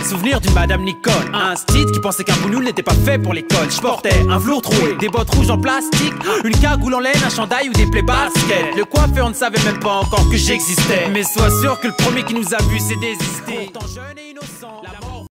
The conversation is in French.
Souvenir d'une madame Nicole, un style qui pensait qu'un bougnoul n'était pas fait pour l'école. Je portais un velours troué, des bottes rouges en plastique, une cagoule en laine, un chandail ou des plaies basket. Le coiffeur ne savait même pas encore que j'existais. Mais sois sûr que le premier qui nous a vu c'est désisté. Pourtant jeune et innocent.